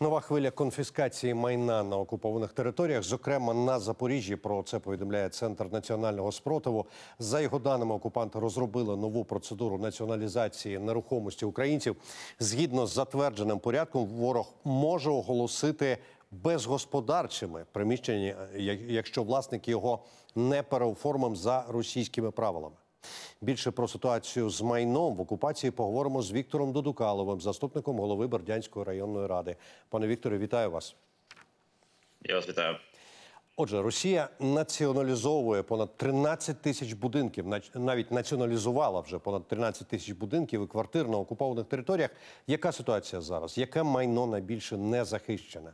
Нова хвиля конфіскації майна на окупованих територіях, зокрема на Запоріжжі. Про це повідомляє Центр національного спротиву. За його даними, окупанти розробили нову процедуру націоналізації нерухомості українців. Згідно з затвердженим порядком, ворог може оголосити безгосподарчими приміщення, якщо власник його не переоформив за російськими правилами. Більше про ситуацію з майном в окупації поговоримо з Віктором Дудукаловим, заступником голови Бердянської районної ради. Пане Вікторе, вітаю вас. Я вас вітаю. Отже, Росія націоналізовує понад 13 тисяч будинків, навіть націоналізувала вже понад 13 тисяч будинків і квартир на окупованих територіях. Яка ситуація зараз? Яке майно найбільше не захищене?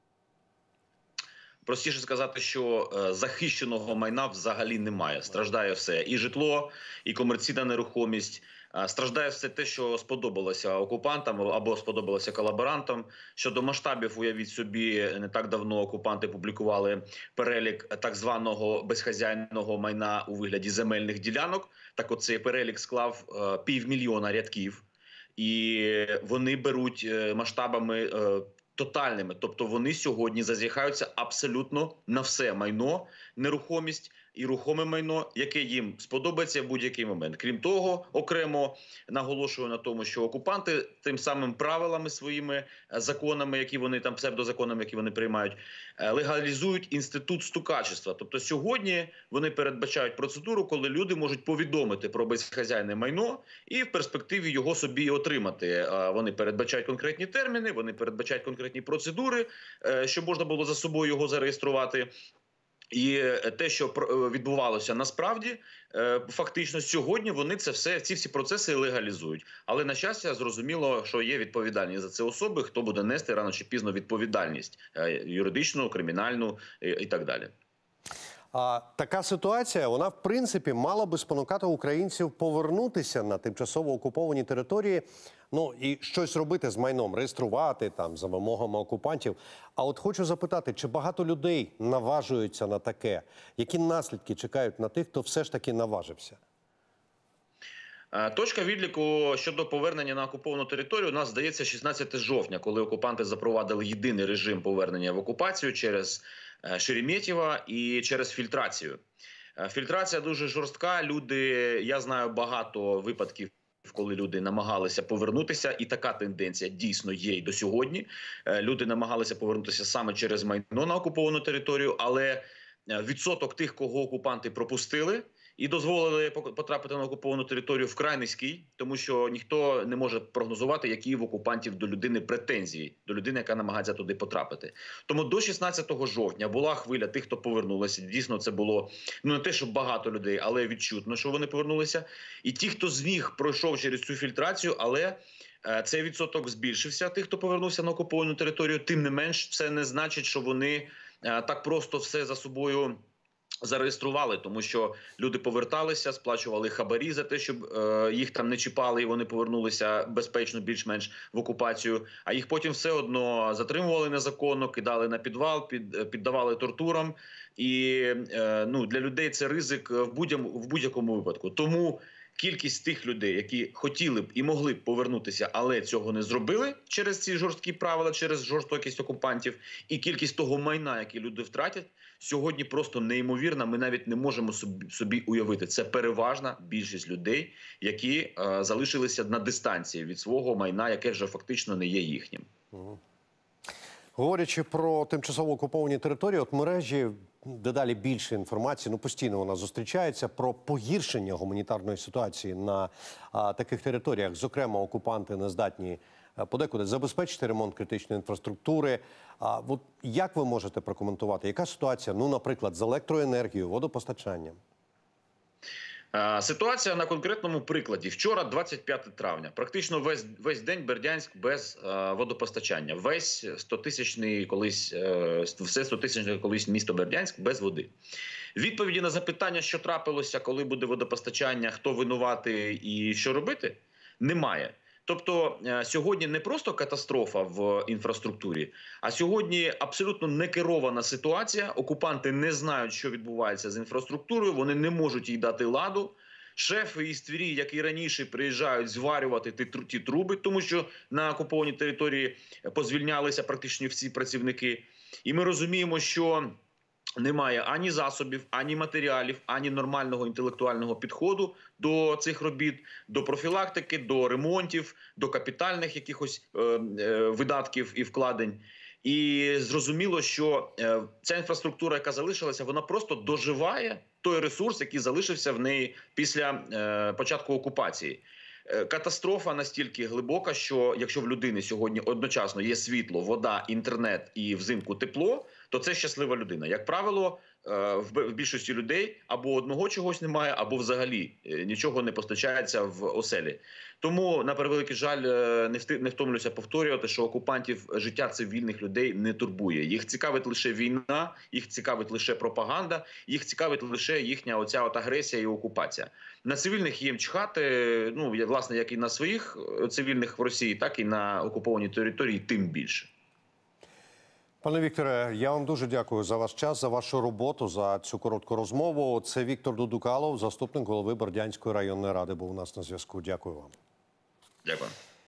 Простіше сказати, що захищеного майна взагалі немає. Страждає все. І житло, і комерційна нерухомість. Страждає все те, що сподобалося окупантам або сподобалося колаборантам. Щодо масштабів, уявіть собі, не так давно окупанти публікували перелік так званого безхазяйного майна у вигляді земельних ділянок. Так от цей перелік склав 500 000 рядків. І вони беруть масштабами тотальними. Тобто вони сьогодні зазіхаються абсолютно на все майно, нерухомість і рухоме майно, яке їм сподобається в будь-який момент. Крім того, окремо наголошую на тому, що окупанти тим самим правилами своїми, законами, які вони там, псевдозаконами, які вони приймають, легалізують інститут стукачества. Тобто сьогодні вони передбачають процедуру, коли люди можуть повідомити про безхазяйне майно і в перспективі його собі отримати. Вони передбачають конкретні терміни, вони передбачають конкретні процедури, щоб можна було за собою його зареєструвати. І те, що відбувалося насправді, фактично сьогодні вони ці всі процеси легалізують. Але, на щастя, зрозуміло, що є відповідальність за це особи, хто буде нести рано чи пізно відповідальність юридичну, кримінальну і так далі. Така ситуація, вона в принципі мала би спонукати українців повернутися на тимчасово окуповані території, ну і щось робити з майном, реєструвати там за вимогами окупантів. А от хочу запитати, чи багато людей наважуються на таке? Які наслідки чекають на тих, хто все ж таки наважився? Точка відліку щодо повернення на окуповану територію у нас, здається, 16 жовтня, коли окупанти запровадили єдиний режим повернення в окупацію через Шереметьєво і через фільтрацію. Фільтрація дуже жорстка. Я знаю багато випадків, коли люди намагалися повернутися, і така тенденція дійсно є і до сьогодні. Люди намагалися повернутися саме через майно на окуповану територію, але відсоток тих, кого окупанти пропустили і дозволили потрапити на окуповану територію, вкрай низький, тому що ніхто не може прогнозувати, які в окупантів до людини претензії, до людини, яка намагається туди потрапити. Тому до 16 жовтня була хвиля тих, хто повернулися. Дійсно, це було не те, що багато людей, але відчутно, що вони повернулися. І ті, хто зміг, пройшов через цю фільтрацію, але цей відсоток збільшився, тих, хто повернувся на окуповану територію. Тим не менш, це не значить, що вони так просто все за собою зареєстрували, тому що люди поверталися, сплачували хабарі за те, щоб їх там не чіпали і вони повернулися безпечно більш-менш в окупацію, а їх потім все одно затримували незаконно, кидали на підвал, піддавали тортурам. І для людей це ризик в будь-якому випадку. Тому кількість тих людей, які хотіли б і могли б повернутися, але цього не зробили через ці жорсткі правила, через жорстокість окупантів, і кількість того майна, яке люди втратять, сьогодні просто неймовірна. Ми навіть не можемо собі уявити. Це переважна більшість людей, які залишилися на дистанції від свого майна, яке вже фактично не є їхнім. Говорячи про тимчасово окуповані території, от мережі дедалі більше інформації, постійно вона зустрічається, про погіршення гуманітарної ситуації на таких територіях. Зокрема, окупанти не здатні подекуди забезпечити ремонт критичної інфраструктури. От як ви можете прокоментувати, яка ситуація, наприклад, з електроенергією, водопостачанням? Ситуація на конкретному прикладі. Вчора, 25 травня, практично весь день Бердянськ без водопостачання. Весь 100-тисячний все 100-тисячне колись місто Бердянськ без води. Відповіді на запитання, що трапилося, коли буде водопостачання, хто винуватий і що робити, немає. Тобто сьогодні не просто катастрофа в інфраструктурі, а сьогодні абсолютно некерована ситуація. Окупанти не знають, що відбувається з інфраструктурою, вони не можуть їй дати ладу. Шефи із Твері, як і раніше, приїжджають зварювати ті труби, тому що на окупованій території позвільнялися практично всі працівники. І ми розуміємо, що немає ані засобів, ані матеріалів, ані нормального інтелектуального підходу до цих робіт, до профілактики, до ремонтів, до капітальних якихось видатків і вкладень. І зрозуміло, що ця інфраструктура, яка залишилася, вона просто доживає той ресурс, який залишився в неї після початку окупації. Катастрофа настільки глибока, що якщо в людини сьогодні одночасно є світло, вода, інтернет і взимку тепло, то це щаслива людина. Як правило, в більшості людей або одного чогось немає, або взагалі нічого не постачається в оселі. Тому, на превеликий жаль, не втомлюся повторювати, що окупантів життя цивільних людей не турбує. Їх цікавить лише війна, їх цікавить лише пропаганда, їх цікавить лише їхня оця агресія і окупація. На цивільних їм чхати, власне, як і на своїх цивільних в Росії, так і на окупованій території, тим більше. Пане Вікторе, я вам дуже дякую за ваш час, за вашу роботу, за цю коротку розмову. Це Віктор Дудукалов, заступник голови Бердянської районної ради, був у нас на зв'язку. Дякую вам. Дякую.